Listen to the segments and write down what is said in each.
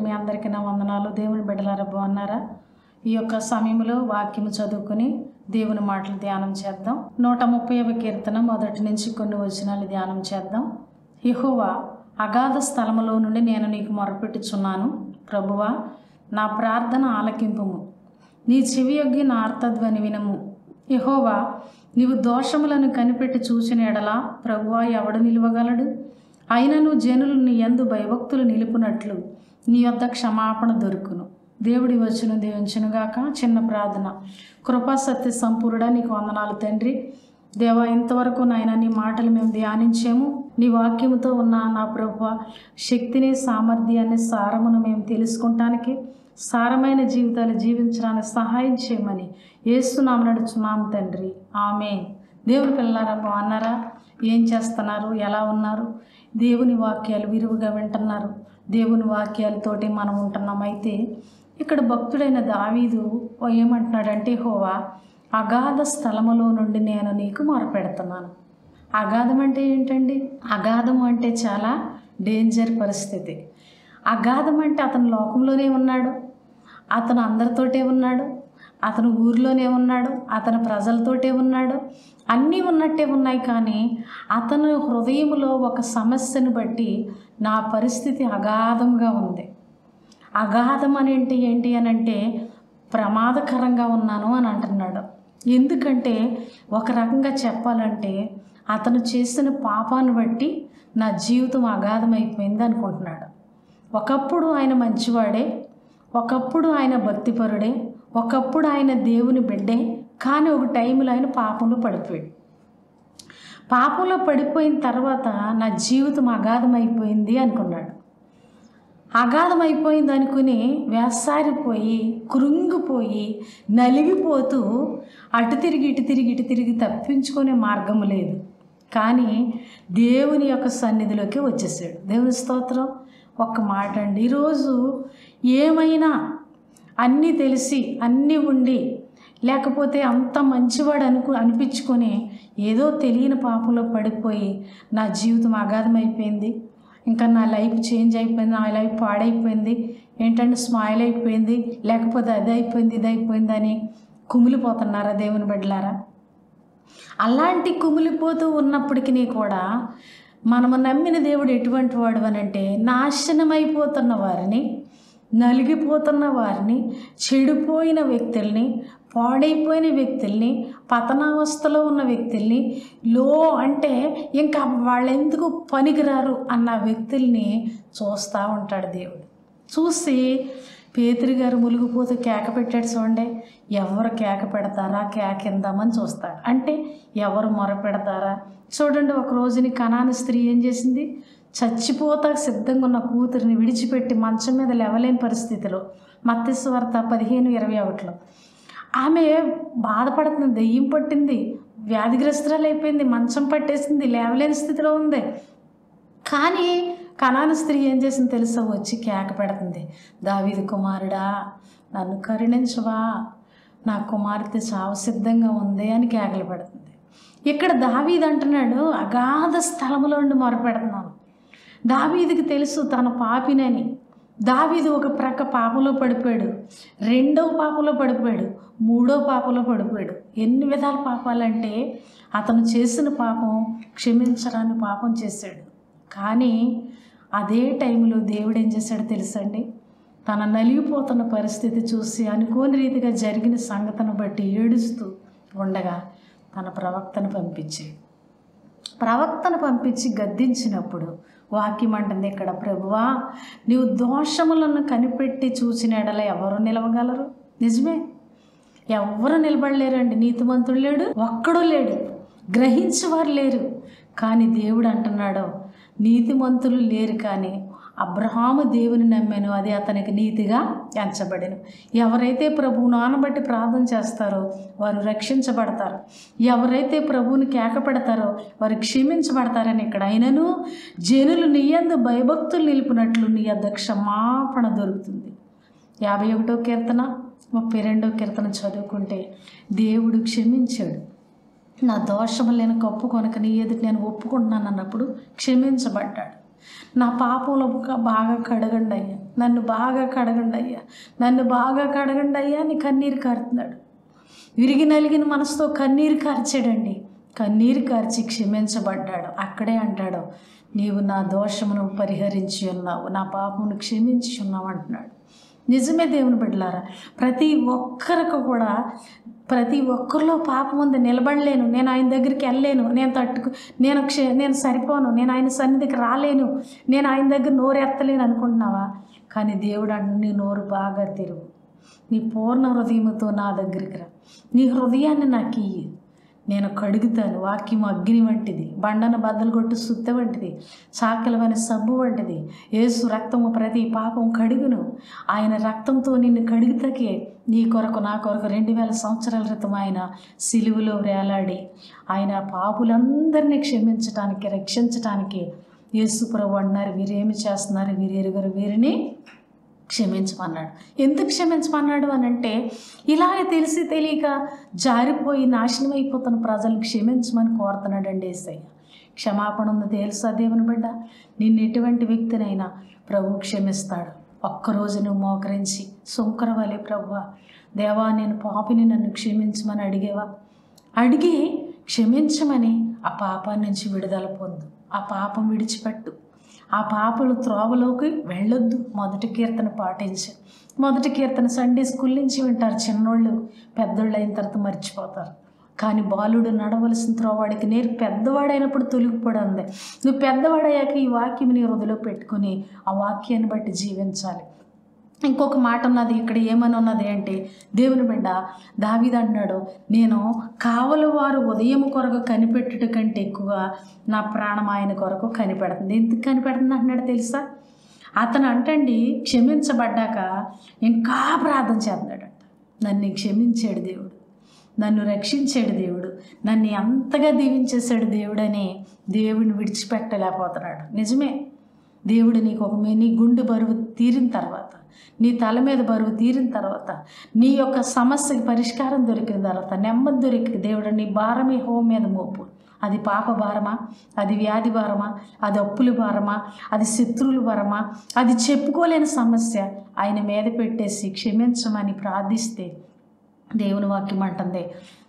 మీ అందరికీ నా వందనాలు. దేవుని బిడ్డలారా బాగున్నారా? ఈ యొక్క సమయంలో వాక్యము చదువుకుని దేవుని మాటలు ధ్యానం చేద్దాం. 130వ కీర్తన మొదటి నుంచి కొన్ని వచనాలు ధ్యానం చేద్దాం. యెహోవా, అగాధ స్థలములో నుండి నేను నీకు మొరపెట్టుచున్నాను. ప్రభువా, నా ప్రార్థన ఆలకింపుము, నీ చెవియొగ్గి నా ఆర్తధ్వని వినము. యెహోవా, నీవు దోషములను కనిపెట్టి చూసిన ఎడల ప్రభువా ఎవడు నిలువగలడు? అయినను జనులు నీ యందు భయభక్తులు నిలుపునట్లు నీ యొద్ద క్షమాపణ దొరుకును. దేవుడి వచ్చును దీవించునుగాక. చిన్న ప్రార్థన. కృపా సత్య సంపూర్ణుడా, నీకు వందనాలు తండ్రి. దేవా, ఇంతవరకు నాయన నీ మాటలు మేము ధ్యానించాము. నీ వాక్యముతో ఉన్న నా ప్రభువా, శక్తిని, సామర్థ్యాన్ని, సారమును మేము తెలుసుకుంటానికి, సారమైన జీవితాలు జీవించడానికి సహాయం చేయమని యేసునామమున నడుచున్నాము తండ్రి. ఆమేన్. దేవుని పిల్లలారా బాగున్నారా? ఏం చేస్తున్నారు? ఎలా ఉన్నారు? దేవుని వాక్యాలు విరివిగా వింటున్నారు. దేవుని వాక్యాలతోటి మనం ఉంటున్నాం. అయితే ఇక్కడ భక్తుడైన దావీదు ఏమంటున్నాడంటే, యెహోవా, అగాధ స్థలములో నుండి నేను నీకు మొరపెడుతున్నాను. అగాధం అంటే ఏంటండి? అగాధం అంటే చాలా డేంజర్ పరిస్థితి. అగాధం అంటే అతను లోకంలోనే ఉన్నాడు, అతను అందరితోటే ఉన్నాడు, అతను ఊరిలోనే ఉన్నాడు, అతను ప్రజలతోటే ఉన్నాడు, అన్నీ ఉన్నట్టే ఉన్నాయి. కానీ అతను హృదయంలో ఒక సమస్యను బట్టి నా పరిస్థితి అగాధంగా ఉంది. అగాధం అనేంటి ఏంటి అని అంటే ప్రమాదకరంగా ఉన్నాను అని అంటున్నాడు. ఎందుకంటే ఒక రకంగా చెప్పాలంటే అతను చేసిన పాపాన్ని బట్టి నా జీవితం అగాధమైపోయింది అనుకుంటున్నాడు. ఒకప్పుడు ఆయన మంచివాడే, ఒకప్పుడు ఆయన భక్తిపరుడే, ఒకప్పుడు ఆయన దేవుని బిడ్డే. కానీ ఒక టైంలో ఆయన పాపంలో పడిపోయాడు. పాపంలో పడిపోయిన తర్వాత నా జీవితం అగాధమైపోయింది అనుకున్నాడు. అగాధమైపోయింది అనుకుని వేసారిపోయి, కృంగిపోయి, నలిగిపోతూ అటు తిరిగి ఇటు తిరిగి ఇటు తిరిగి తప్పించుకునే మార్గం లేదు. కానీ దేవుని యొక్క సన్నిధిలోకి వచ్చేసాడు. దేవుని స్తోత్రం. ఒక్క మాట అండి, ఈరోజు ఏమైనా అన్నీ తెలిసి అన్నీ ఉండి లేకపోతే అంత మంచివాడు అనిపించుకొని ఏదో తెలియని పాపంలో పడిపోయి నా జీవితం అగాధమైపోయింది, ఇంకా నా లైఫ్ చేంజ్ అయిపోయింది, నా లైఫ్ పాడైపోయింది, ఏంటంటే స్మైల్ అయిపోయింది, లేకపోతే అది అయిపోయింది ఇది అయిపోయింది అని కుమిలిపోతున్నారా దేవుని బిడ్డలారా? అలాంటి కుమిలిపోతూ ఉన్నప్పటికీ కూడా మనము నమ్మిన దేవుడు ఎటువంటి వాడు అనంటే నాశనమైపోతున్న వారిని, నలిగిపోతున్న వారిని, చెడిపోయిన వ్యక్తుల్ని, పాడైపోయిన వ్యక్తుల్ని, పతనావస్థలో ఉన్న వ్యక్తుల్ని, లో అంటే ఇంకా వాళ్ళెందుకు పనికిరారు అన్న వ్యక్తుల్ని చూస్తూ ఉంటాడు దేవుడు. చూసి పేతురు గారు మునిగిపోతూ కేక పెట్టాడు చూడండి. ఎవరు కేక పెడతారా, కేక ఇందామని చూస్తాడు. అంటే ఎవరు మొర పెడతారా చూడండి. ఒక రోజుని కనాను స్త్రీ ఏం చేసింది? చచ్చిపోతా సిద్ధంగా ఉన్న కూతురిని విడిచిపెట్టి మంచం మీద లేవలేని పరిస్థితిలో, మత్తయి సువార్త 15:21లో ఆమె బాధపడుతుంది. దెయ్యం పట్టింది, వ్యాధిగ్రస్తురాలు అయిపోయింది, మంచం పట్టేసింది, లేవలేని స్థితిలో ఉంది. కానీ కనాను స్త్రీ ఏం చేసింది తెలుసా? వచ్చి కేక పెడుతుంది, దావీదు కుమారుడా, నన్ను కరుణించవా, నా కుమార్తె చావు సిద్ధంగా ఉంది అని కేకలు పెడుతుంది. ఇక్కడ దావీదు అంటున్నాడు, అగాధ స్థలములో నుండి మొరపెడుతున్నాను. దావీదుకి తెలుసు తన పాపినని. దావీదు ఒక ప్రక్క పాపంలో పడిపోయాడు, రెండవ పాపంలో పడిపోయాడు, మూడో పాపంలో పడిపోయాడు. ఎన్ని విధాల పాపాలంటే అతను చేసిన పాపం క్షమించరాని పాపం చేశాడు. కానీ అదే టైంలో దేవుడు ఏం చేశాడో తెలుసండి? తన నలిగిపోతున్న పరిస్థితి చూసి అనుకోని రీతిగా జరిగిన సంగతిని బట్టి ఏడుస్తూ ఉండగా తన ప్రవక్తను పంపించి గద్దించినప్పుడు వాక్యం అంటుంది ఇక్కడ, ప్రభువా, నీవు దోషములను కనిపెట్టి చూసిన ఎడల ఎవరు నిలవగలరు? నిజమే, ఎవరు నిలబడలేరండి. నీతిమంతుడు లేడు, ఒక్కడూ లేడు, గ్రహించేవారు లేరు. కానీ దేవుడు అంటున్నాడు, నీతిమంతులు లేరు కానీ అబ్రహాము దేవుని నమ్మాను, అది అతనికి నీతిగా ఎంచబడెను. ఎవరైతే ప్రభువు నానబట్టి ప్రార్థన చేస్తారో వారు రక్షించబడతారు. ఎవరైతే ప్రభువుని కేక పెడతారో వారు క్షమించబడతారని ఇక్కడ. అయినను జనులు నీ యందు భయభక్తులు నిలిపినట్లు నీ యొద్ద క్షమాపణ దొరుకుతుంది. 51వ కీర్తన 32వ కీర్తన చదువుకుంటే దేవుడు క్షమించాడు. నా దోషములు నేను కప్పుకొనక నీ ఎదుట నేను ఒప్పుకుంటున్నాను అన్నప్పుడు క్షమించబడ్డాడు. నా పాపంలో బాగా కడగండి అయ్యా, నన్ను బాగా కడగండి అయ్యా, నన్ను బాగా కడగండి అయ్యా అని కన్నీరు కారుతున్నాడు. విరిగి నలిగిన మనసుతో కన్నీరు కార్చాడండి. కన్నీరు కార్చి క్షమించబడ్డాడు. అక్కడే అంటాడు, నీవు నా దోషమును పరిహరించి ఉన్నావు, నా పాపమును క్షమించి ఉన్నావు అంటున్నాడు. నిజమే దేవుని బిడ్డలారా, ప్రతి ఒక్కరికి కూడా ప్రతి ఒక్కరిలో పాపం ఉంది. నిలబడలేను, నేను ఆయన దగ్గరికి వెళ్ళలేను, నేను సరిపోను, నేను ఆయన సన్నిధికి రాలేను, నేను ఆయన దగ్గర నోరు ఎత్తలేను అనుకుంటున్నావా? కానీ దేవుడు అంటే నీ నోరు బాగా తెరువు, నీ పూర్ణ హృదయముతో నా దగ్గరికి రా, నీ హృదయాన్ని నాకు ఇయ్యి, నేను కడుగుతాను. వాక్యం అగ్ని వంటిది, బండన బద్దలు కొట్టు సుత్త వంటిది, చాకలవని సబ్బు వంటిది. యేసు రక్తము ప్రతి పాపం కడుగును. ఆయన రక్తంతో నిన్ను కడుగుతాకే నీ కొరకు నా కొరకు 2000 సంవత్సరాల క్రితం ఆయన సిలువలో వేలాడి ఆయన పాపులందరినీ క్షమించటానికి, రక్షించటానికి యేసు ప్రభు అన్నారు, వీరేమి చేస్తున్నారు, వీరెరుగరు, వీరిని క్షమించమన్నాడు. ఎందుకు క్షమించమన్నాడు అని అంటే, ఇలాగే తెలిసి తెలియక జారిపోయి నాశనం అయిపోతున్న ప్రజలను క్షమించమని కోరుతున్నాడండి యేసయ్య. క్షమాపణ ఉంది తెలుసా దేవుని బిడ్డ? నిన్ను ఎటువంటి వ్యక్తినైనా ప్రభు క్షమిస్తాడు. ఒక్కరోజు నువ్వు మోకరించి సుంకరవాలి, ప్రభువా దేవా నేను పాపిని, నన్ను క్షమించమని అడిగేవా? అడిగి క్షమించమని ఆ పాపాన్ని నుంచి విడుదల పొందు, ఆ పాపం విడిచిపెట్టు, ఆ పాపలు త్రోవలోకి వెళ్ళొద్దు. మొదటి కీర్తన పాటించు. మొదటి కీర్తన సండే స్కూల్ నుంచి వింటారు చిన్నోళ్ళు, పెద్దోళ్ళు అయిన తర్వాత మర్చిపోతారు. కానీ బాలుడు నడవలసిన త్రోవాడికి నేరు పెద్దవాడైనప్పుడు తొలగిపోవడం ఉంది. నువ్వు పెద్దవాడయ్యాక ఈ వాక్యం నీ హృదయలో పెట్టుకుని ఆ వాక్యాన్ని బట్టి జీవించాలి. ఇంకొక మాట ఉన్నది ఇక్కడ, ఏమని ఉన్నది అంటే, దేవుని బిడ్డ దావీదు అన్నాడు, నేను కావలి వారు ఉదయం కొరకు కనిపెట్టుట కంటే ఎక్కువ నా ప్రాణం ఆయన కొరకు కనిపెడుతుంది. ఎందుకు కనిపెడుతుంది అంటున్నాడు తెలుసా? అతను అంటండి క్షమించబడ్డాక ఇంకా ప్రార్థన చేస్తున్నాడంట. నన్ను క్షమించాడు దేవుడు, నన్ను రక్షించాడు దేవుడు, నన్ను అంతగా దీవించేశాడు దేవుడని దేవుడిని విడిచిపెట్టలేకపోతున్నాడు. నిజమే, దేవుడు నీ గుండె బరువు తీరిన తర్వాత, నీ తల మీద బరువు తీరిన తర్వాత, నీ యొక్క సమస్యకి పరిష్కారం దొరికిన తర్వాత, నెమ్మది దొరికి దేవుడు నీ భారమే హోం మీద మోపు. అది పాప భారమా, అది వ్యాధి భారమా, అది అప్పుల భారమా, అది శత్రువుల భారమా, అది చెప్పుకోలేని సమస్య ఆయన మీద పెట్టేసి క్షమించమని ప్రార్థిస్తే దేవుని వాక్యం అంటుంది,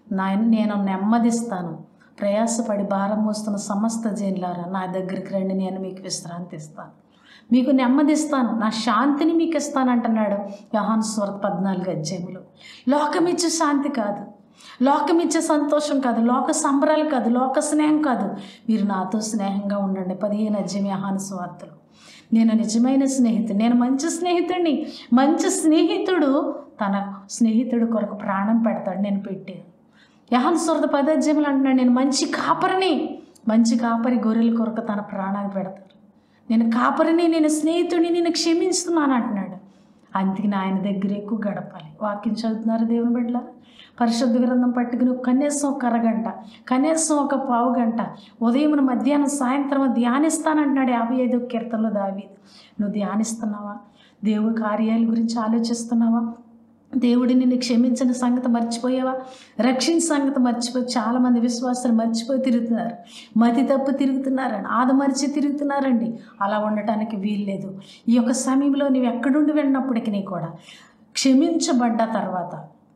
నేను నెమ్మదిస్తాను, ప్రయాసపడి భారం మోస్తున్న సమస్త జనులారా నా దగ్గరికి రండి, నేను మీకు విశ్రాంతి ఇస్తాను, మీకు నెమ్మదిస్తాను, నా శాంతిని మీకు ఇస్తాను అంటున్నాడు యోహాను సువార్త 14 అధ్యాయంలో. లోకమిచ్చే శాంతి కాదు, లోకమిచ్చే సంతోషం కాదు, లోక సంబరాలు కాదు, లోక స్నేహం కాదు, మీరు నాతో స్నేహంగా ఉండండి. 15 అధ్యాయం యోహాను సువార్తలో. నేను నిజమైన స్నేహితుడు, నేను మంచి స్నేహితుడిని. మంచి స్నేహితుడు తన స్నేహితుడు కొరకు ప్రాణం పెడతాడు. నేను పెట్టాను. యోహాను సువార్త 10 అధ్యాయంలో అంటున్నాడు, నేను మంచి కాపరిని. మంచి కాపరి గొర్రెల కొరకు తన ప్రాణాన్ని పెడతాడు. నేను కాపరిని, నేను స్నేహితుడిని, నేను క్షమిస్తున్నాను అంటున్నాడు. అందుకని ఆయన దగ్గర ఎక్కువ గడపాలి. వాక్యం చదువుతున్నారు దేవుని బిడ్డల? పరిశుద్ధ గ్రంథం పట్టుకుని కనీసం ఒక అరగంట, కనీసం ఒక పావు గంట ఉదయం, మధ్యాహ్నం, సాయంత్రం ధ్యానిస్తానంటున్నాడు 55వ కీర్తనలో దావీదు. నువ్వు ధ్యానిస్తున్నావా? దేవుడి కార్యాల గురించి ఆలోచిస్తున్నావా? దేవుడిని నిన్ను క్షమించిన సంగతి మర్చిపోయావా? రక్షించిన సంగతి మర్చిపోయి చాలామంది విశ్వాసాలు మర్చిపోయి తిరుగుతున్నారు, మతి తప్పు తిరుగుతున్నారని, ఆదమరిచి తిరుగుతున్నారండి. అలా ఉండటానికి వీల్లేదు. ఈ యొక్క సమయంలో నువ్వు ఎక్కడుండి వెళ్ళినప్పటికీ కూడా క్షమించబడ్డ తర్వాత,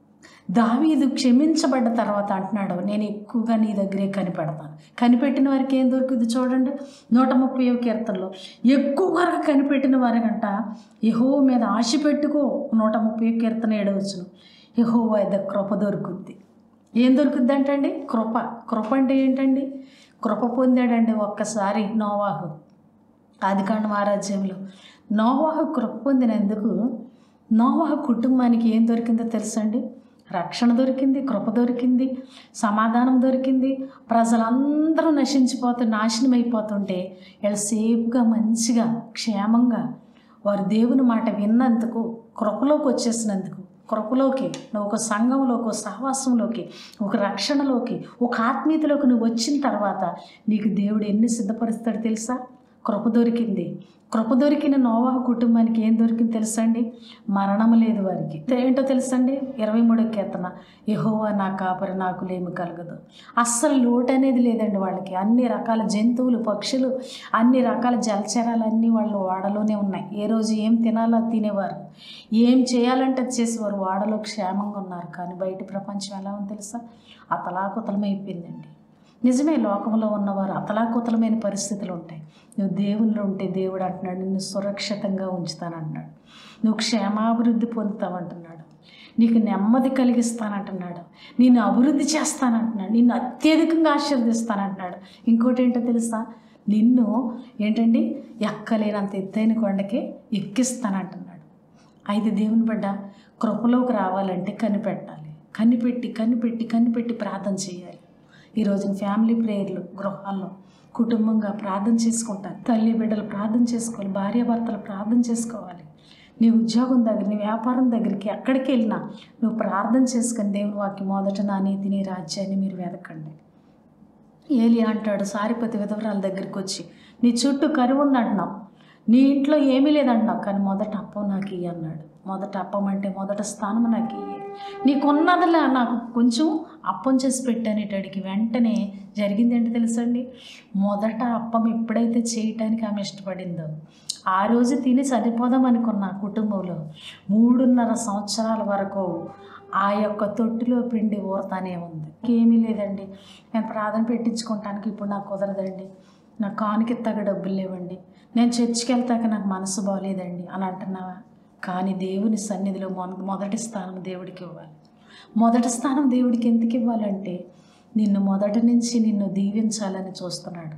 దావీదు క్షమించబడ్డ తర్వాత అంటున్నాడు, నేను ఎక్కువగా నీ దగ్గరే కనిపెడతాను. కనిపెట్టిన వారికి ఏం దొరుకుతుంది చూడండి. 130వ కీర్తనలో ఎక్కువగా కనిపెట్టిన వారికంట యెహోవా మీద ఆశ పెట్టుకో. 130వ కీర్తన 7వ వచనం, యెహోవా యొక్క కృప దొరుకుద్ది. ఏం దొరుకుద్ది అంటండి? కృప. కృప అంటే ఏంటండి? కృప పొందాడండి ఒక్కసారి నోవాహు. ఆదికాండం 6వ అధ్యాయంలో నోవాహు కృప పొందినందుకు నోవాహు కుటుంబానికి ఏం దొరికిందో తెలుసండి? రక్షణ దొరికింది, కృప దొరికింది, సమాధానం దొరికింది. ప్రజలందరూ నాశనం అయిపోతుంటే వీళ్ళు సేఫ్గా, మంచిగా, క్షేమంగా వారు దేవుని మాట విన్నందుకు, కృపలోకి వచ్చేసినందుకు, కృపలోకి నువ్వు ఒక సంఘంలోకి, ఒక సహవాసంలోకి, ఒక రక్షణలోకి, ఒక ఆత్మీయతలోకి నువ్వు వచ్చిన తర్వాత నీకు దేవుడు ఎన్ని సిద్ధపరుస్తాడు తెలుసా? కృప దొరికింది. కృప దొరికిన నోవాహు కుటుంబానికి ఏం దొరికింది తెలుసండి? మరణం లేదు వారికి. ఏంటో తెలుసండి? 23వ కీర్తన, యెహోవా నా కాపరి, నాకు లేమి కలగదు. అస్సలు లోటు అనేది లేదండి వాళ్ళకి. అన్ని రకాల జంతువులు, పక్షులు, అన్ని రకాల జలచరాలు అన్నీ వాళ్ళ ఓడలోనే ఉన్నాయి. ఏ రోజు ఏం తినాలో తినేవారు, ఏం చేయాలంటే అది చేసేవారు. ఓడలో క్షేమంగా ఉన్నారు. కానీ బయట ప్రపంచం ఎలా ఉంది తెలుసా? అతలాకుతలమైపోయిందండి. నిజమే, లోకంలో ఉన్నవారు అతలాకుతలమైన పరిస్థితులు ఉంటాయి. నువ్వు దేవునిలో ఉంటే దేవుడు అంటున్నాడు, నిన్ను సురక్షితంగా ఉంచుతానంటున్నాడు. నువ్వు క్షేమాభివృద్ధి పొందుతావంటున్నాడు. నీకు నెమ్మది కలిగిస్తానంటున్నాడు. నిన్ను అభివృద్ధి చేస్తానంటున్నాడు. నిన్ను అత్యధికంగా ఆశీర్వదిస్తానంటున్నాడు. ఇంకోటి ఏంటో తెలుసా? నిన్ను ఏంటండి ఎక్కలేనంత ఎత్తైన కొండకి ఎక్కిస్తానంటున్నాడు. అయితే దేవుని బిడ్డ కృపలోకి రావాలంటే కనిపెట్టాలి. కనిపెట్టి ప్రార్థన చేయాలి. ఈరోజు ఫ్యామిలీ ప్రేయర్లు గృహాల్లో కుటుంబంగా ప్రార్థన చేసుకుంటారు. తల్లి బిడ్డలు ప్రార్థన చేసుకోవాలి. భార్యాభర్తలు ప్రార్థన చేసుకోవాలి. నీ ఉద్యోగం దగ్గర, నీ వ్యాపారం దగ్గరికి ఎక్కడికి వెళ్ళినా నువ్వు ప్రార్థన చేసుకుని దేవుని వాక్యం, మొదట నా నీతి నీ రాజ్యాన్ని మీరు వెతకండి. ఏలియా అంటాడు సారిపతి విధవరాల దగ్గరికి వచ్చి, నీ చుట్టూ కరువు ఉందంటున్నావు, నీ ఇంట్లో ఏమీ లేదంటున్నావు, కానీ మొదట అప్పం నాకు ఇయ్యి అన్నాడు. మొదట అప్పం అంటే మొదట స్థానం నాకు ఇయ్యి, నీకున్నదిలా నాకు కొంచెం అప్పం చేసి పెట్టానేటాడికి వెంటనే జరిగింది ఏంటి తెలుసండి? మొదట అప్పం ఎప్పుడైతే చేయటానికి ఆమె ఇష్టపడిందో, ఆ రోజు తిని సరిపోదాం అనుకున్న కుటుంబంలో 3.5 సంవత్సరాల వరకు ఆ యొక్క తొట్టిలో పిండి ఊరతానే ఉంది. ఏమీ లేదండి, నేను ప్రార్థన పెట్టించుకోవటానికి ఇప్పుడు నాకు కుదరదండి, నాకు కానుకెత్తాక డబ్బులు లేవండి, నేను చర్చికి వెళ్తాక నాకు మనసు బాగోలేదండి అని అంటున్నావా? కానీ దేవుని సన్నిధిలో మొదటి స్థానం దేవుడికి ఇవ్వాలి. మొదటి స్థానం దేవుడికి ఎందుకు ఇవ్వాలంటే నిన్ను మొదటి నుంచి నిన్ను దీవించాలని చూస్తున్నాడు.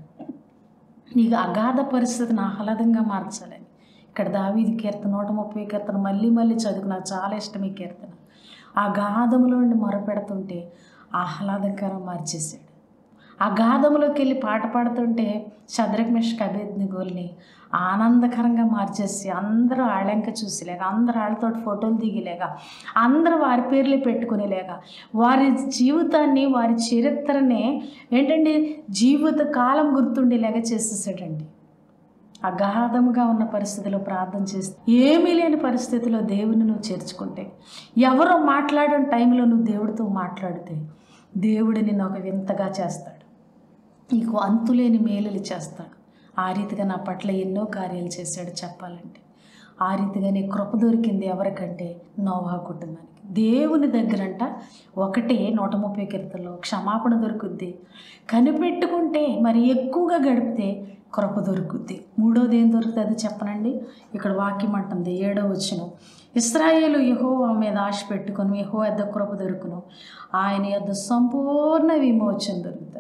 నీకు అగాధ పరిస్థితిని ఆహ్లాదంగా మార్చాలని. ఇక్కడ దావీదు కీర్తన 130 కీర్తన మళ్ళీ చదువుకు, నాకు చాలా ఇష్టం ఈ కీర్తన. అగాధములో నుండి మొరపెడుతుంటే ఆహ్లాదకరం మార్చేశాడు. అగాధంలోకి వెళ్ళి పాట పాడుతుంటే షద్రక్ మేషక్ అబేద్నెగోల్ని ఆనందకరంగా మార్చేసి అందరూ ఆళ్ళంక చూసిలేక, అందరూ వాళ్ళతో ఫోటోలు దిగిలేక, అందరూ వారి పేర్లు పెట్టుకునేలేక, వారి జీవితాన్ని, వారి చరిత్రనే ఏంటండి జీవిత కాలం గుర్తుండేలాగా చేసేసాడండి. అగాధముగా ఉన్న పరిస్థితిలో ప్రార్థన చేస్తే, ఏమీ లేని పరిస్థితిలో దేవుని నువ్వు చేర్చుకుంటే, ఎవరో మాట్లాడని టైంలో నువ్వు దేవుడితో మాట్లాడితే దేవుడు నిన్ను ఒక వింతగా చేస్తాడు. నీకు అంతులేని మేలులు చేస్తాడు. ఆ రీతిగా నా పట్ల ఎన్నో కార్యాలు చేశాడు చెప్పాలంటే. ఆ రీతిగా నీ కృప దొరికింది ఎవరికంటే నోవహు కుటుంబానికి. దేవుని దగ్గరంట ఒకటే 130 కీర్తనలో క్షమాపణ దొరుకుద్ది. కనిపెట్టుకుంటే మరి ఎక్కువగా గడిపితే కృప దొరుకుద్ది. మూడోది ఏం దొరుకుతుంది చెప్పనండి? ఇక్కడ వాక్యం అంటుంది 7వ వచనం, ఇశ్రాయేలు యెహోవా మీద ఆశ పెట్టుకొని యెహోవా యొద్ద కృప దొరుకును, ఆయన యొద్ద సంపూర్ణ విమోచన దొరుకుతుంది.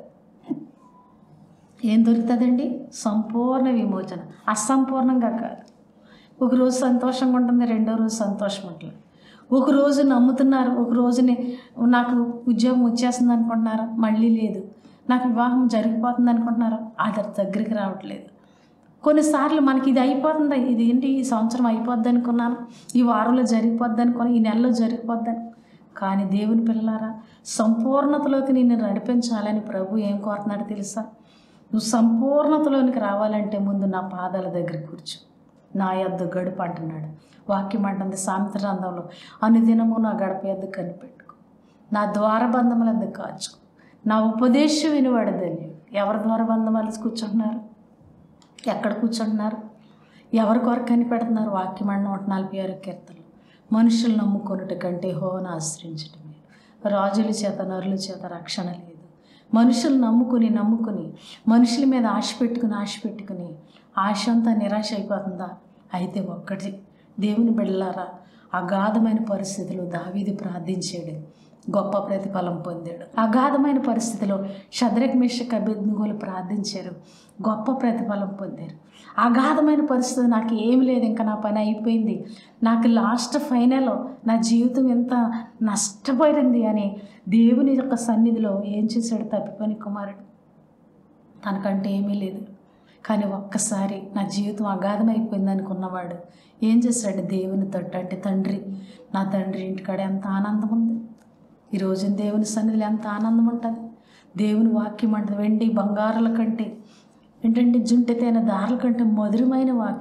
ఏం దొరుకుతుందండి? సంపూర్ణ విమోచన. అసంపూర్ణంగా కాదు. ఒకరోజు సంతోషంగా ఉంటుంది, రెండో రోజు సంతోషం ఉంటుంది. ఒకరోజు నమ్ముతున్నారు, ఒక రోజుని నాకు ఉద్యోగం వచ్చేస్తుంది అనుకుంటున్నారు, మళ్ళీ లేదు. నాకు వివాహం జరిగిపోతుంది అనుకుంటున్నారు, అది దగ్గరికి రావట్లేదు. కొన్నిసార్లు మనకి ఇది అయిపోతుంది, ఇది ఏంటి ఈ సంవత్సరం అయిపోద్ది అనుకున్నాను, ఈ వారంలో జరిగిపోద్ది అనుకున్నాను, ఈ నెలలో జరిగిపోద్దని. కానీ దేవుని పిల్లలారా, సంపూర్ణతలోకి నిన్ను నడిపించాలని ప్రభు ఏం కోరుతున్నాడు తెలుసా? నువ్వు సంపూర్ణతలోనికి రావాలంటే ముందు నా పాదాల దగ్గర కూర్చో, నా యొద్ద గడుపు అంటున్నాడు. వాక్యం అంటుంది సామెత గ్రంథంలో, అనుదినము నా గడప యొద్ద కనిపెట్టుకో, నా ద్వారబంధముల యొద్ద కాచుకో, నా ఉపదేశం వినివాడు ధన్యుడు. ఎవరి ద్వారబంధములు కూర్చుంటున్నారు? ఎక్కడ కూర్చుంటున్నారు? ఎవరి కొరకు కనిపెడుతున్నారు? వాక్యం అండి 146 కీర్తనలు, మనుషులు నమ్ముకొనుట కంటే యెహోవాను ఆశ్రయించటమే, రాజుల చేత నరుల చేత రక్షణ లేదు. మనుషులు నమ్ముకుని మనుషుల మీద ఆశ పెట్టుకుని ఆశ అంతా నిరాశ అయిపోతుందా? అయితే ఒక్కటి దేవుని బిడ్డలారా, అగాధమైన పరిస్థితిలో దావీదు ప్రార్థించాడు, గొప్ప ప్రతిఫలం పొందాడు. అగాధమైన పరిస్థితిలో షద్రక్ మేషక్ అబేద్నెగోలు ప్రార్థించారు, గొప్ప ప్రతిఫలం పొందారు. అగాధమైన పరిస్థితి, నాకు ఏమి లేదు, ఇంకా నా పని అయిపోయింది, నాకు లాస్ట్ ఫైనల్, నా జీవితం ఎంత నష్టపోయింది అని దేవుని యొక్క సన్నిధిలో ఏం చేశాడు? తప్పిపోయిన కుమారుడు, తనకంటే ఏమీ లేదు, కానీ ఒక్కసారి నా జీవితం అగాధమైపోయింది అనుకున్నవాడు ఏం చేశాడు? దేవుని తట్టు అంటే తండ్రి, నా తండ్రి ఇంటికాడ ఎంత ఆనందం ఉంది, ఈరోజు దేవుని సన్నిధిలో ఎంత ఆనందం ఉంటుంది. దేవుని వాక్యం అంటే వెండి బంగారాల కంటే ఏంటంటే జుంటెతైన దారుల కంటే మధురమైన వాక్యం.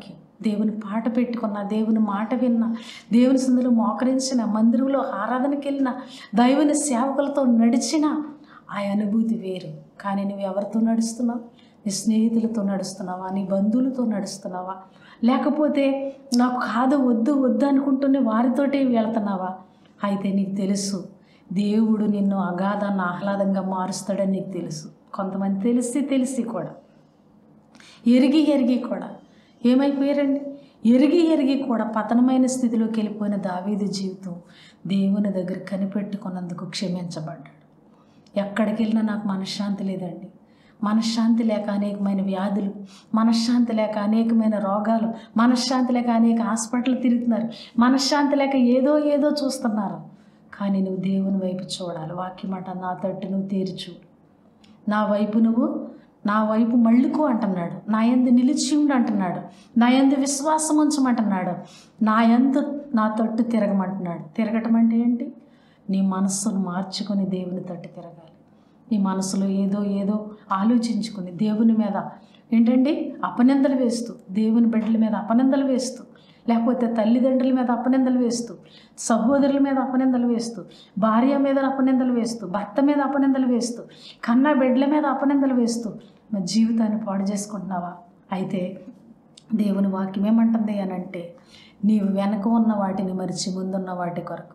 దేవుని పాట పెట్టుకున్నా, దేవుని మాట విన్నా, దేవుని సందులో మోకరించిన, మందిరంలో ఆరాధనకి వెళ్ళిన, దైవుని సేవకులతో నడిచిన ఆ అనుభూతి వేరు. కానీ నువ్వు ఎవరితో నడుస్తున్నావు? నీ స్నేహితులతో నడుస్తున్నావా? నీ బంధువులతో నడుస్తున్నావా? లేకపోతే నాకు కాదు, వద్దు వద్దు అనుకుంటూనే వారితోటే వెళ్తున్నావా? అయితే నీకు తెలుసు, దేవుడు నిన్ను అగాధాన్ని ఆహ్లాదంగా మారుస్తాడని నీకు తెలుసు. కొంతమంది తెలిసి కూడా, ఎరిగి కూడా ఏమైపోయారండి? ఎరిగి కూడా పతనమైన స్థితిలోకి వెళ్ళిపోయిన దావీదు జీవితం దేవుని దగ్గర కనిపెట్టుకున్నందుకు క్షమించబడ్డాడు. ఎక్కడికి వెళ్ళినా నాకు మనశ్శాంతి లేదండి. మనశ్శాంతి లేక అనేకమైన వ్యాధులు, మనశ్శాంతి లేక అనేకమైన రోగాలు, మనశ్శాంతి లేక అనేక హాస్పిటల్ తిరుగుతున్నారు, మనశ్శాంతి లేక ఏదో చూస్తున్నారు. కానీ నువ్వు దేవుని వైపు చూడాలి. వాక్యమాట నా తట్టు నువ్వు తీర్చు, నా వైపు మళ్ళుకో అంటున్నాడు. నా యందు నిలిచి ఉండు అంటున్నాడు. నా యందు విశ్వాసం ఉంచమంటున్నాడు. నా తట్టు తిరగమంటున్నాడు. తిరగటం అంటే ఏంటి? నీ మనస్సును మార్చుకొని దేవుని తట్టు తిరగాలి. నీ మనసులో ఏదో ఆలోచించుకుని దేవుని మీద ఏంటండి అపనిందలు వేస్తూ, దేవుని బిడ్డల మీద అపనిందలు వేస్తూ, లేకపోతే తల్లిదండ్రుల మీద అపనిందలు వేస్తూ, సహోదరుల మీద అపనిందలు వేస్తూ, భార్య మీద అపనిందలు వేస్తూ, భర్త మీద అపనిందలు వేస్తూ, కన్న బిడ్డల మీద అపనిందలు వేస్తూ మన జీవితాన్ని పాడు చేసుకుంటున్నావా? అయితే దేవుని వాక్యం ఏమంటుంది అనంటే, నీవు వెనక ఉన్న వాటిని మరిచి ముందున్న వాటి కొరకు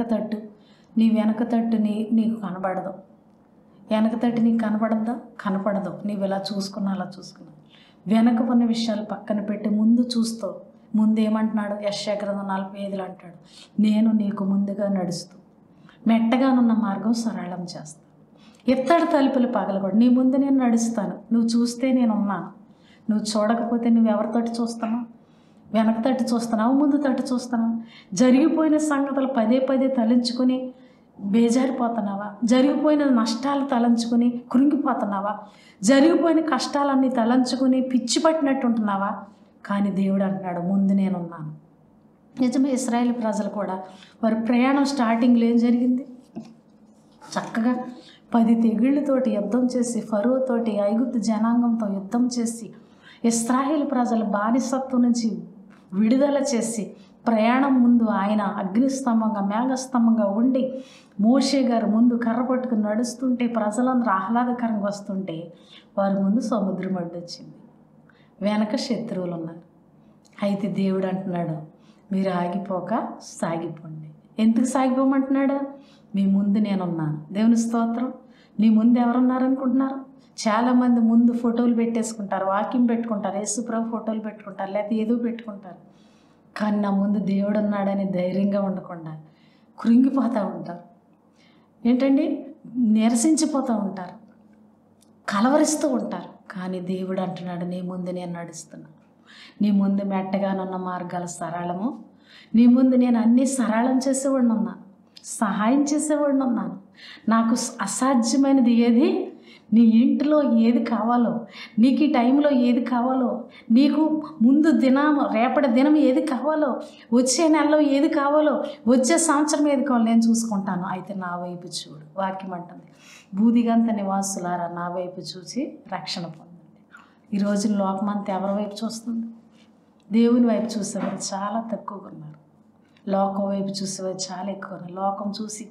నీ వెనక తట్టు నీకు కనబడదు. వెనక తట్టు నీకు కనపడదు. నీవు ఇలా చూసుకున్నా అలా చూసుకున్నా. వెనక ఉన్న విషయాలు పక్కన పెట్టి ముందు చూస్తావు. ముందు ఏమంటున్నాడు? యెషయా గ్రంథం 45 అంటాడు, నేను నీకు ముందుగా నడుస్తూ మెట్టగానున్న మార్గం సరళం చేస్తాను. ఎత్తడి తలుపులు పగలకూడదు. నీ ముందు నేను నడుస్తాను. నువ్వు చూస్తే నేను ఉన్నాను. నువ్వు చూడకపోతే నువ్వు ఎవరితోటి చూస్తున్నావు? వెనక తట్టు చూస్తున్నావు, ముందు తట్టు చూస్తున్నావు? జరిగిపోయిన సంగతులు పదే తలంచుకొని బేజారిపోతున్నావా? జరిగిపోయిన నష్టాలు తలంచుకొని కృంగిపోతున్నావా? జరిగిపోయిన కష్టాలన్నీ తలంచుకొని పిచ్చి పట్టినట్టు ఉంటున్నావా? కానీ దేవుడు అంటున్నాడు, ముందు నేనున్నాను. నిజమే, ఇశ్రాయేల్ ప్రజలు కూడా వారి ప్రయాణం స్టార్టింగ్లో ఏం జరిగింది? చక్కగా 10 తెగుళ్ళతోటి యుద్ధం చేసి, ఫరోతోటి, ఐగుప్తు జనాంగంతో యుద్ధం చేసి, ఇశ్రాయేల్ ప్రజల బానిసత్వం నుంచి విడుదల చేసి, ప్రయాణం ముందు ఆయన అగ్నిస్తంభంగా మేఘస్తంభంగా ఉండి, మోషే గారు ముందు కర్ర పట్టుకుని నడుస్తుంటే, ప్రజలందరూ ఆహ్లాదకరంగా వస్తుంటే, వారి ముందు సముద్రం అడ్డొచ్చింది. వెనక శత్రువులు ఉన్నారు. అయితే దేవుడు అంటున్నాడు, మీరు ఆగిపోక సాగిపోండి. ఎందుకు సాగిపోమంటున్నాడు? మీ ముందు నేనున్నాను. దేవుని స్తోత్రం. నీ ముందు ఎవరున్నారనుకుంటున్నారు? చాలామంది ముందు ఫోటోలు పెట్టేసుకుంటారు, వాక్యం పెట్టుకుంటారు, యేసుప్రభు ఫోటోలు పెట్టుకుంటారు, లేకపోతే ఏదో పెట్టుకుంటారు. కానీ నా ముందు దేవుడు ఉన్నాడని ధైర్యంగా ఉండకుండా కృంగిపోతూ ఉంటారు. ఏంటండి? నిరసించిపోతూ ఉంటారు, కలవరిస్తూ ఉంటారు. కానీ దేవుడు అంటున్నాడు, నీ ముందు నేను నడుస్తున్నాను. నీ ముందు మెట్టగానున్న మార్గాల సరళము. నీ ముందు నేను అన్నీ సరళం చేసేవాడిని ఉన్నాను, సహాయం చేసేవాడిని ఉన్నాను. నాకు అసాధ్యమైనది ఏది? నీ ఇంటిలో ఏది కావాలో, నీకు ఈ టైంలో ఏది కావాలో, నీకు ముందు రేపటి దినం ఏది కావాలో, వచ్చే నెలలో ఏది కావాలో, వచ్చే సంవత్సరం ఏది కావాలో నేను చూసుకుంటాను. అయితే నా వైపు చూడు. వాక్యం అంటుంది, బూదిగంత నివాసులారా నా వైపు చూసి రక్షణ పొందండి. ఈ రోజు లోకమంతా ఎవరి వైపు చూస్తుంది? దేవుని వైపు చూసేవారు చాలా తక్కువగా ఉన్నారు. లోకం వైపు చూసేవారు చాలా ఎక్కువ ఉన్నారు. లోకంలో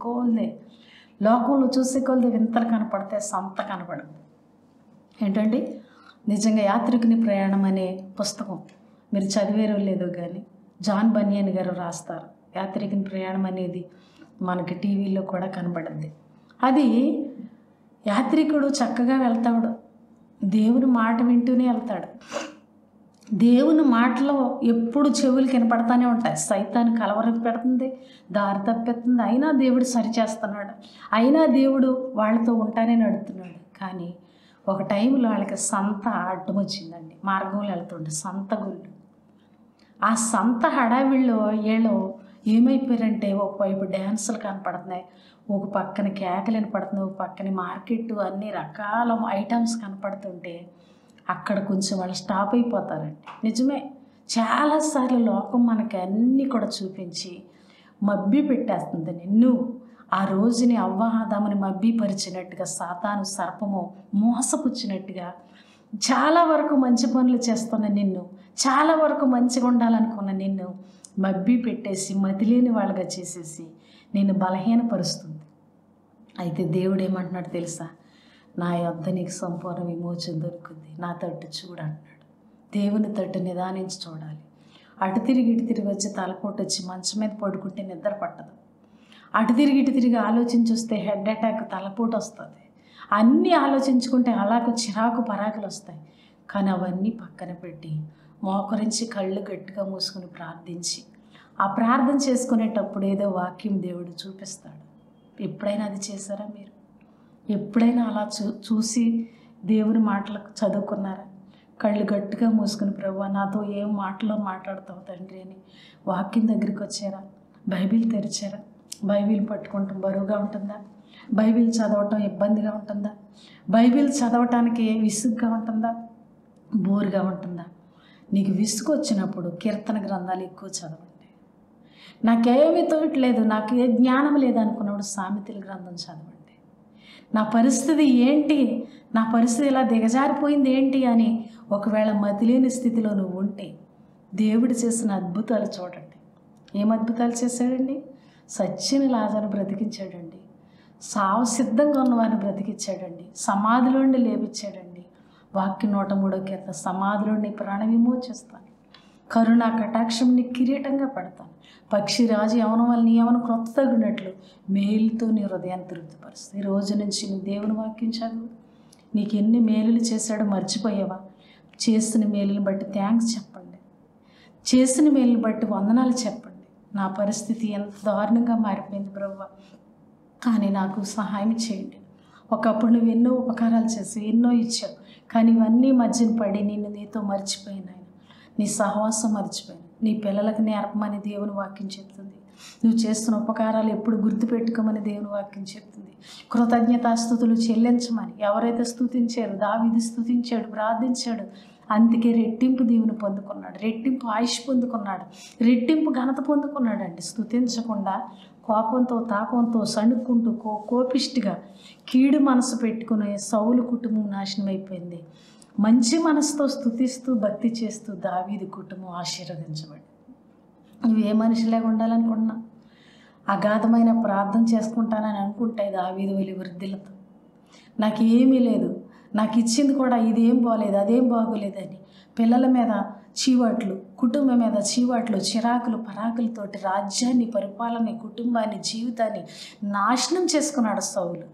చూసే కొలది వింతలు కనపడితే సంత కనపడదు. ఏంటండి? నిజంగా యాత్రికుని ప్రయాణం అనే పుస్తకం మీరు చదివేరో లేదో కానీ జాన్ బనియన్ గారు రాస్తారు. యాత్రికుని ప్రయాణం అనేది మనకి టీవీలో కూడా కనబడుద్ది. అది యాత్రికుడు చక్కగా వెళ్తాడు, దేవుని మాట వింటూనే వెళ్తాడు. దేవుని మాటలో ఎప్పుడు చెవులు కనపడతానే ఉంటాయి. సైతాన్ని కలవరం పెడుతుంది, దారి తప్పెత్తుంది, అయినా దేవుడు సరిచేస్తున్నాడు, అయినా దేవుడు వాళ్ళతో ఉంటానే నడుపుతున్నాడు. కానీ ఒక టైంలో వాళ్ళకి సంత అడ్డం వచ్చిందండి. మార్గంలో వెళ్తుండే సంత గుళ్ళు. ఆ సంత హడావిడిలో వీళ్ళు ఏమైపోయారంటే, ఒకవైపు డ్యాన్సులు కనపడుతున్నాయి, ఒక పక్కన కేకలు వినపడుతున్నాయి, ఒక పక్కన మార్కెట్ అన్ని రకాల ఐటమ్స్ కనపడుతుంటే అక్కడ కొంచెం వాళ్ళు స్టాప్ అయిపోతారండి. నిజమే, చాలాసార్లు లోకం మనకి అన్నీ కూడా చూపించి మబ్బి పెట్టేస్తుంది నిన్ను. ఆ రోజుని అవ్వ ఆదాముని మబ్బి పరిచినట్టుగా, సాతాను సర్పము మోసపుచ్చినట్టుగా చాలా వరకు మంచి పనులు చేస్తున్న నిన్ను, చాలా వరకు మంచిగా ఉండాలనుకున్న నిన్ను మబ్బి పెట్టేసి మతిలేని వాళ్ళగా చేసేసి నిన్ను బలహీనపరుస్తుంది. అయితే దేవుడు ఏమంటున్నాడు తెలుసా? నా యొద్ద నీకు సంపూర్ణ విమోచన దొరుకుతుంది, నా తట్టు చూడు అంటున్నాడు. దేవుని తట్టు నిదానించి చూడాలి. అటు తిరిగి ఇటు తిరిగి వచ్చి తలపోటు వచ్చి మంచం మీద పడుకుంటే నిద్ర పట్టదు. అటు తిరిగి ఇటు తిరిగి ఆలోచించి వస్తే హెడ్ అటాక్, తలపోటు వస్తుంది. అన్నీ ఆలోచించుకుంటే అలాగ చిరాకు పరాకులు వస్తాయి. కానీ అవన్నీ పక్కన పెట్టి మోకరించి కళ్ళు గట్టిగా మూసుకొని ప్రార్థించి ఆ ప్రార్థన చేసుకునేటప్పుడు ఏదో వాక్యం దేవుడు చూపిస్తాడు. ఎప్పుడైనా అది చేశారా మీరు? ఎప్పుడైనా అలా చూసి దేవుని మాటలు చదువుకున్నారా? కళ్ళు గట్టిగా మూసుకుని ప్రభువా నాతో ఏం మాటలో మాట్లాడతావు తండ్రి అని వాక్యం దగ్గరికి వచ్చారా? బైబిల్ తెరిచారా? బైబిల్ పట్టుకుంటాం బరువుగా ఉంటుందా? బైబిల్ చదవటం ఇబ్బందిగా ఉంటుందా? బైబిల్ చదవటానికి విసుగ్గా ఉంటుందా? బోరుగా ఉంటుందా? నీకు విసుగు వచ్చినప్పుడు కీర్తన గ్రంథాలు ఎక్కువ చదవండి. నాకేమీ తోయట్లేదు, నాకు ఏ జ్ఞానం లేదనుకున్నప్పుడు సామెతల గ్రంథం చదవండి. నా పరిస్థితి ఏంటి, నా పరిస్థితి ఇలా దిగజారిపోయింది ఏంటి అని ఒకవేళ మతిలేని స్థితిలో నువ్వు ఉంటే దేవుడు చేసిన అద్భుతాలు చూడండి. ఏం అద్భుతాలు చేశాడండి? సచ్చిన లాజరును బ్రతికించాడండి. సావు సిద్ధంగా ఉన్నవారిని బ్రతికించాడండి. సమాధిలోండి లేపించాడండి. వాక్య 103వ కీర్తన, సమాధిలోండి ప్రాణ విమోచిస్తాను, కరుణా కటాక్షం నీ కిరీటంగా పెడతాను, పక్షిరాజు యవనం వల్ల నీ యవనం క్రొత్త తగినట్లు మేలుతో నీ హృదయాన్ని తృప్తిపరుస్తుంది. ఈ రోజు నుంచి నీ దేవుని వాక్యం చదువు. నీకు ఎన్ని మేలులు చేశాడో మర్చిపోయావా? చేసిన మేలుని బట్టి థ్యాంక్స్ చెప్పండి. చేసిన మేలుని బట్టి వందనాలు చెప్పండి. నా పరిస్థితి ఎంత దారుణంగా మారిపోయింది ప్రభువా, కానీ నాకు సహాయం చేయండి. ఒకప్పుడు నువ్వు ఎన్నో ఉపకారాలు చేసి ఎన్నో ఇచ్చావు, కానీ ఇవన్నీ మధ్యన పడి నిన్ను నీతో మర్చిపోయినాను. నీ సహవాసం మర్చిపోయాను. నీ పిల్లలకు నేర్పమని దేవుని వాక్యం చెప్తుంది. నువ్వు చేస్తున్న ఉపకారాలు ఎప్పుడు గుర్తుపెట్టుకోమని దేవుని వాక్యం చెప్తుంది. కృతజ్ఞతాస్తుతులు చెల్లించమని. ఎవరైతే స్తుతించారు, దావీదు స్తుతించాడు, ప్రార్థించాడు, అందుకే రెట్టింపు దీవుని పొందుకున్నాడు, రెట్టింపు ఆయుష్ పొందుకున్నాడు, రెట్టింపు ఘనత పొందుకున్నాడండి. స్తుతించకుండా కోపంతో తాపంతో సణుక్కుంటూ కోపిష్టిగా కీడు మనసు పెట్టుకునే సౌలు కుటుంబం నాశనం అయిపోయింది. మంచి మనసుతో స్తుతిస్తూ భక్తి చేస్తూ దావీదు కుటుంబం ఆశీర్వదించబడి. నువ్వే మనిషిలాగా ఉండాలనుకుంటున్నా? అగాధమైన ప్రార్థన చేసుకుంటానని అనుకుంటే దావీదు వెళ్ళి వృద్ధులతో నాకు ఏమీ లేదు, నాకు ఇచ్చింది కూడా ఇదేం బాగోలేదు అదేం బాగోలేదని పిల్లల మీద చీవాట్లు, కుటుంబం మీద చీవాట్లు, చిరాకులు పరాకులతోటి రాజ్యాన్ని, పరిపాలన, కుటుంబాన్ని, జీవితాన్ని నాశనం చేసుకున్నాడు సౌలు.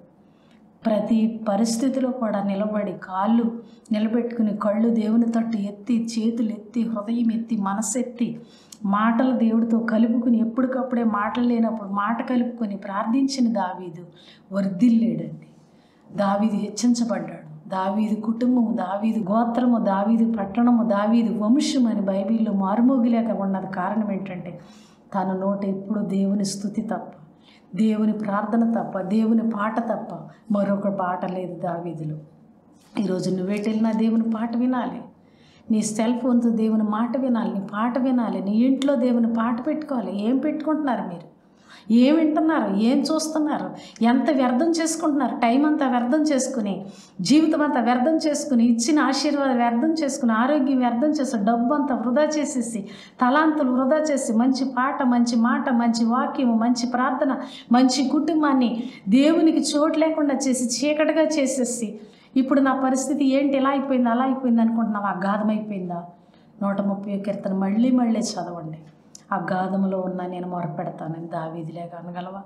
ప్రతి పరిస్థితిలో కూడా నిలబడి కాళ్ళు నిలబెట్టుకుని కళ్ళు దేవుని తట్టు ఎత్తి, చేతులు ఎత్తి, హృదయం ఎత్తి, మనసెత్తి, మాటలు దేవుడితో కలుపుకుని, ఎప్పటికప్పుడే మాటలు లేనప్పుడు మాట కలుపుకొని ప్రార్థించిన దావీదు వర్ధిల్లేడండి. దావీదు హెచ్చించబడ్డాడు. దావీదు కుటుంబము, దావీదు గోత్రము, దావీదు పట్టణము, దావీదు వంశం అని బైబిల్లో మారుమోగిలేక ఉన్నది. కారణం ఏంటంటే తన నోట ఎప్పుడు దేవుని స్తుతి తప్ప, దేవుని ప్రార్థన తప్ప, దేవుని పాట తప్ప మరొక పాట లేదు దావీదులో. ఈరోజు నువ్వేటెళ్ళినా దేవుని పాట వినాలి. నీ సెల్ ఫోన్తో దేవుని మాట వినాలి, నీ పాట వినాలి. నీ ఇంట్లో దేవుని పాట పెట్టుకోవాలి. ఏం పెట్టుకుంటున్నారు మీరు? ఏం వింటున్నారు? ఏం చూస్తున్నారు? ఎంత వ్యర్థం చేసుకుంటున్నారు? టైం అంతా వ్యర్థం చేసుకుని, జీవితం అంతా వ్యర్థం చేసుకుని, ఇచ్చిన ఆశీర్వాదం వ్యర్థం చేసుకుని, ఆరోగ్యం వ్యర్థం చేసి, డబ్బు అంతా వృధా చేసేసి, తలాంతులు వృధా చేసి, మంచి పాట, మంచి మాట, మంచి వాక్యము, మంచి ప్రార్థన, మంచి కుటుంబాన్ని దేవునికి చోటు లేకుండా చేసి చీకటిగా చేసేసి, ఇప్పుడు నా పరిస్థితి ఏంటి, ఇలా అయిపోయింది అలా అయిపోయింది అనుకుంటున్నావు? అగాధమైపోయిందా? 130వ కీర్తన మళ్ళీ మళ్ళీ చదవండి. అగాధంలో ఉన్నా నేను మొరపెడతానని దావీదులేగా అనగలవా?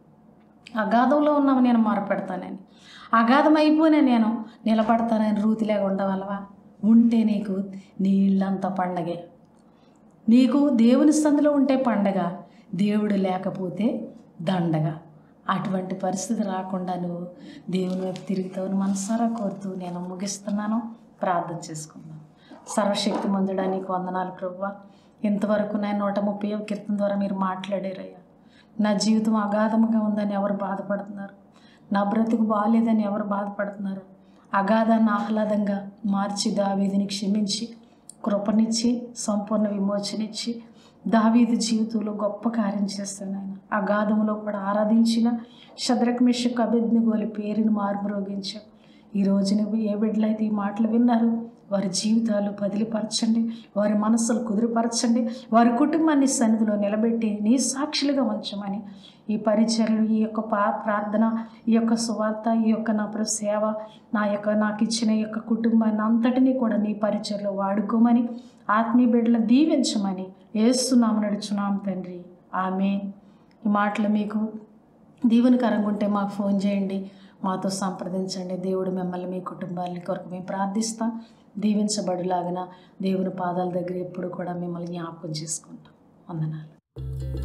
అగాధంలో ఉన్నావు నేను మొరపెడతానని, అగాధం అయిపోయినా నేను నిలబడతానని రూతిలేగా ఉండగలవా? ఉంటే నీకు నీ ఇల్లంతా పండగే. నీకు దేవుని సందులో ఉంటే పండగ, దేవుడు లేకపోతే దండగా. అటువంటి పరిస్థితి రాకుండా నువ్వు దేవుని వైపు తిరుగుతావని మనసారా కోరుతూ నేను ముగిస్తున్నాను. ప్రార్థన చేసుకుందాం. సర్వశక్తిమంతుడా నీకు వందనాలు ప్రభువా. ఇంతవరకు నేను 130వ కీర్తన ద్వారా మీరు మాట్లాడారయ్యా. నా జీవితం అగాధముగా ఉందని ఎవరు బాధపడుతున్నారు? నా బ్రతుకు బాగాలేదని ఎవరు బాధపడుతున్నారు? అగాధాన్ని ఆహ్లాదంగా మార్చి దావీదుని క్షమించి, కృపనిచ్చి, సంపూర్ణ విమోచనిచ్చి దావీదు జీవితంలో గొప్ప కార్యం చేస్తాను ఆయన. అగాధంలో కూడా ఆరాధించిన షద్రక్ మెషక్ అబేద్నెగోల పేరుని మార్మరోగించావు. ఈరోజు నువ్వు ఏ బిడ్డలైతే ఈ మాటలు విన్నారు వారి జీవితాలు బదిలిపరచండి, వారి మనస్సులు కుదురుపరచండి, వారి కుటుంబాన్ని సన్నిధిలో నిలబెట్టి నీ సాక్షులుగా ఉంచమని ఈ పరిచర్లు, ఈ యొక్క ప్రార్థన, ఈ యొక్క సువార్త, ఈ యొక్క నా సేవ, నాకు ఇచ్చిన ఈ యొక్క కుటుంబాన్ని అంతటినీ కూడా నీ పరిచర్లో వాడుకోమని ఆత్మీయ బిడ్డలు దీవించమని యేసునామమున నడుచున్నాం తండ్రి. ఆమేన్. ఈ మాటలు మీకు దీవెనకరంగా ఉంటే మాకు ఫోన్ చేయండి, మాతో సంప్రదించండి. దేవుడు మిమ్మల్ని, మీ కుటుంబాలని కొరకు మేము ప్రార్థిస్తాం. దీవించబడులాగిన దేవుని పాదాల దగ్గర ఎప్పుడు కూడా మిమ్మల్ని జ్ఞాపకం చేసుకుంటాం. వందనాలు.